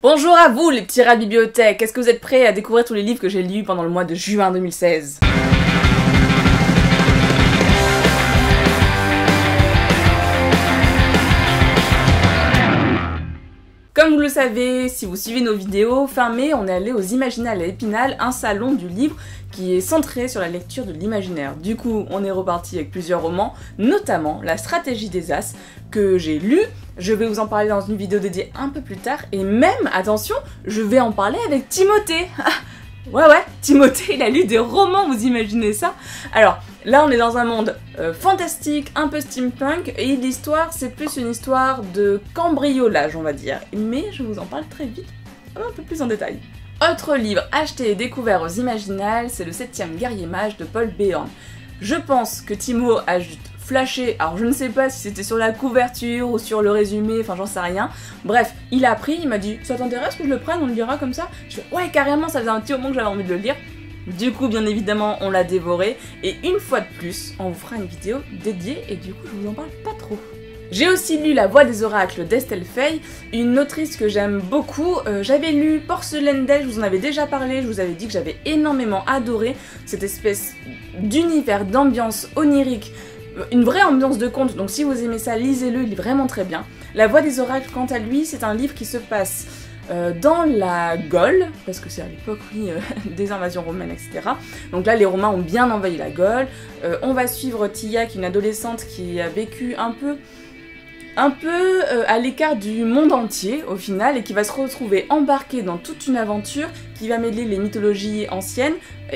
Bonjour à vous les petits rats de bibliothèque, est-ce que vous êtes prêts à découvrir tous les livres que j'ai lus pendant le mois de juin 2016 ? Comme vous le savez, si vous suivez nos vidéos, fin mai, on est allé aux Imaginales à Épinal, un salon du livre qui est centré sur la lecture de l'imaginaire. Du coup, on est reparti avec plusieurs romans, notamment La Stratégie des As, que j'ai lu. Je vais vous en parler dans une vidéo dédiée un peu plus tard, et même, attention, je vais en parler avec Timothée. Ouais, Timothée, il a lu des romans, vous imaginez ça? Alors, là, on est dans un monde fantastique, un peu steampunk, et l'histoire, c'est plus une histoire de cambriolage, on va dire. Mais je vous en parle très vite, un peu plus en détail. Autre livre acheté et découvert aux Imaginales, c'est Le 7e guerrier mage de Paul Béorn. Je pense que Timo a juste flashé, alors je ne sais pas si c'était sur la couverture ou sur le résumé, enfin j'en sais rien. Bref, il a pris, il m'a dit « Ça t'intéresse que je le prenne, on le lira comme ça ?» Je fais « Ouais, carrément, ça faisait un petit moment que j'avais envie de le lire. » Du coup, bien évidemment, on l'a dévoré, et une fois de plus, on vous fera une vidéo dédiée, et du coup, je vous en parle pas trop. J'ai aussi lu La Voix des Oracles d'Estelle Faye, une autrice que j'aime beaucoup. J'avais lu Porcelaine d'Elle, je vous en avais déjà parlé, je vous avais dit que j'avais énormément adoré cette espèce d'univers, d'ambiance onirique, une vraie ambiance de conte, donc si vous aimez ça, lisez-le, il est vraiment très bien. La Voix des Oracles, quant à lui, c'est un livre qui se passe dans la Gaule, parce que c'est à l'époque, oui, des invasions romaines, etc. Donc là, les Romains ont bien envahi la Gaule. On va suivre Tia, qui est une adolescente qui a vécu un peu à l'écart du monde entier, au final, et qui va se retrouver embarquée dans toute une aventure qui va mêler les mythologies anciennes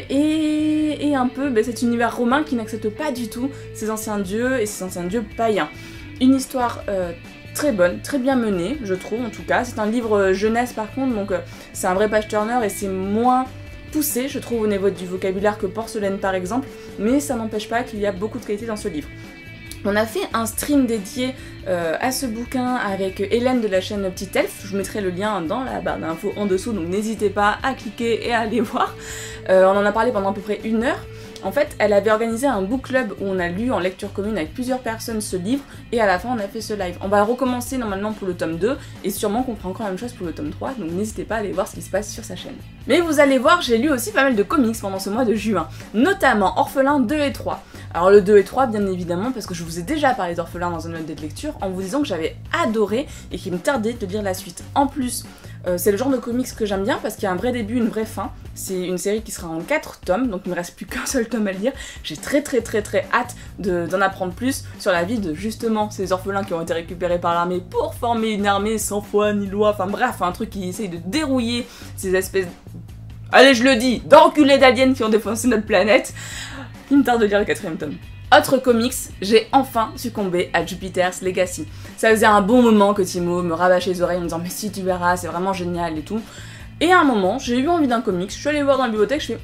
et un peu cet univers romain qui n'accepte pas du tout ces anciens dieux et ces anciens dieux païens. Une histoire très bonne, très bien menée, je trouve en tout cas. C'est un livre jeunesse par contre, donc c'est un vrai page-turner et c'est moins poussé, je trouve, au niveau du vocabulaire que Porcelaine par exemple, mais ça n'empêche pas qu'il y a beaucoup de qualité dans ce livre. On a fait un stream dédié à ce bouquin avec Hélène de la chaîne Petit Elfe, je vous mettrai le lien dans la barre d'infos en dessous, donc n'hésitez pas à cliquer et à aller voir. On en a parlé pendant à peu près 1 heure. En fait, elle avait organisé un book club où on a lu en lecture commune avec plusieurs personnes ce livre, et à la fin on a fait ce live. On va recommencer normalement pour le tome 2, et sûrement qu'on fera encore la même chose pour le tome 3, donc n'hésitez pas à aller voir ce qui se passe sur sa chaîne. Mais vous allez voir, j'ai lu aussi pas mal de comics pendant ce mois de juin, notamment Orphelin 2 et 3. Alors le 2 et 3 bien évidemment parce que je vous ai déjà parlé d'Orphelin dans un note de lecture en vous disant que j'avais adoré et qu'il me tardait de lire la suite. En plus, c'est le genre de comics que j'aime bien parce qu'il y a un vrai début, une vraie fin. C'est une série qui sera en 4 tomes, donc il me reste plus qu'un seul tome à lire. J'ai très hâte d'en apprendre plus sur la vie de justement ces orphelins qui ont été récupérés par l'armée pour former une armée sans foi ni loi, enfin bref, un truc qui essaye de dérouiller ces espèces, allez je le dis, d'enculés d'aliens qui ont défoncé notre planète. Il me tarde de lire le 4e tome. Autre comics, j'ai enfin succombé à Jupiter's Legacy. Ça faisait un bon moment que Timo me rabâchait les oreilles en me disant « Mais si tu verras, c'est vraiment génial et tout ». Et à un moment, j'ai eu envie d'un comics, je suis allée voir dans la bibliothèque, je fais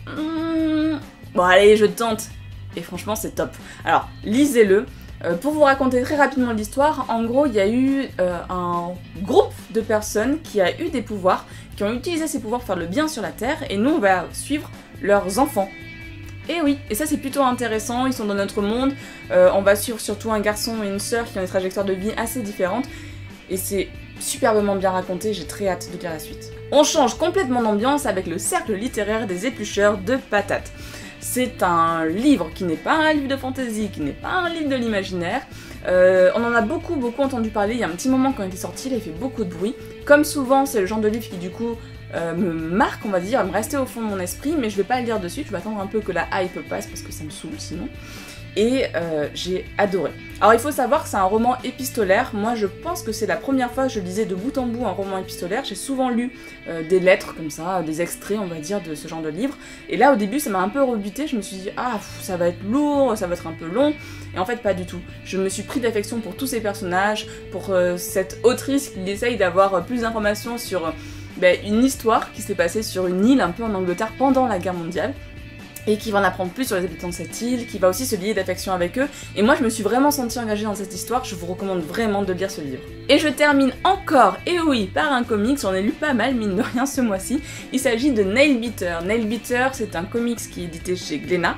bon allez, je tente. Et franchement, c'est top. Alors, lisez-le. Pour vous raconter très rapidement l'histoire, en gros, il y a eu un groupe de personnes qui a eu des pouvoirs, qui ont utilisé ces pouvoirs pour faire le bien sur la Terre, et nous, on va suivre leurs enfants. Et oui, et ça c'est plutôt intéressant, ils sont dans notre monde, on va suivre surtout un garçon et une sœur qui ont des trajectoires de vie assez différentes, et c'est superbement bien raconté, j'ai très hâte de lire la suite. On change complètement d'ambiance avec le cercle littéraire des éplucheurs de patates. C'est un livre qui n'est pas un livre de fantasy, qui n'est pas un livre de l'imaginaire, on en a beaucoup entendu parler, il y a un petit moment quand il était sorti, il a fait beaucoup de bruit. Comme souvent, c'est le genre de livre qui du coup me marque, on va dire, me rester au fond de mon esprit, mais je vais pas le lire dessus, je vais attendre un peu que la hype passe parce que ça me saoule sinon. Et j'ai adoré. Alors il faut savoir que c'est un roman épistolaire, moi je pense que c'est la première fois que je lisais de bout en bout un roman épistolaire, j'ai souvent lu des lettres comme ça, des extraits on va dire de ce genre de livre, et là au début ça m'a un peu rebuté, je me suis dit ah ça va être lourd, ça va être un peu long, et en fait pas du tout. Je me suis pris d'affection pour tous ces personnages, pour cette autrice qui essaye d'avoir plus d'informations sur une histoire qui s'est passée sur une île un peu en Angleterre pendant la guerre mondiale, et qui va en apprendre plus sur les habitants de cette île, qui va aussi se lier d'affection avec eux, et moi je me suis vraiment sentie engagée dans cette histoire, je vous recommande vraiment de lire ce livre. Et je termine encore, et oui, par un comics, j'en ai lu pas mal mine de rien ce mois-ci, il s'agit de Nailbeater. Nailbeater c'est un comics qui est édité chez Glénat,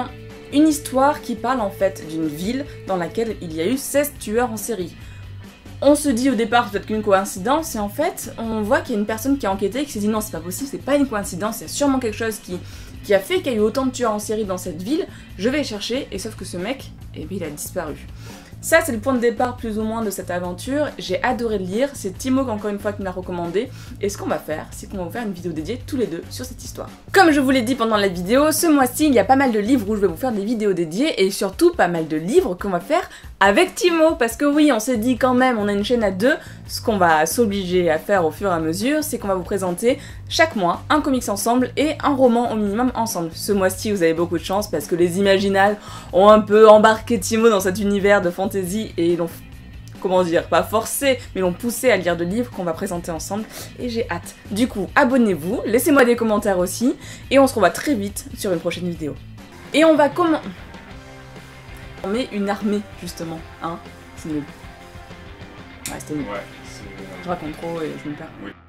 une histoire qui parle en fait d'une ville dans laquelle il y a eu 16 tueurs en série. On se dit au départ peut-être qu'une coïncidence, et en fait, on voit qu'il y a une personne qui a enquêté et qui s'est dit non, c'est pas possible, c'est pas une coïncidence, il y a sûrement quelque chose qui a fait qu'il y a eu autant de tueurs en série dans cette ville, je vais les chercher, et sauf que ce mec, eh bien, il a disparu. Ça, c'est le point de départ plus ou moins de cette aventure. J'ai adoré le lire, c'est Timo encore une fois qui me l'a recommandé. Et ce qu'on va faire, c'est qu'on va vous faire une vidéo dédiée tous les deux sur cette histoire. Comme je vous l'ai dit pendant la vidéo, ce mois-ci, il y a pas mal de livres où je vais vous faire des vidéos dédiées et surtout pas mal de livres qu'on va faire avec Timo. Parce que oui, on s'est dit quand même, on a une chaîne à deux. Ce qu'on va s'obliger à faire au fur et à mesure, c'est qu'on va vous présenter chaque mois un comics ensemble et un roman au minimum ensemble. Ce mois-ci, vous avez beaucoup de chance parce que les Imaginales ont un peu embarqué Timo dans cet univers de fantasy et ils l'ont, comment dire, pas forcé, mais l'ont poussé à lire des livres qu'on va présenter ensemble et j'ai hâte. Du coup, abonnez-vous, laissez-moi des commentaires aussi et on se revoit très vite sur une prochaine vidéo. Et on va on met une armée, justement, hein, c'est nul. Ouais, c'était nul. Ouais, je raconte trop et je me perds. Oui.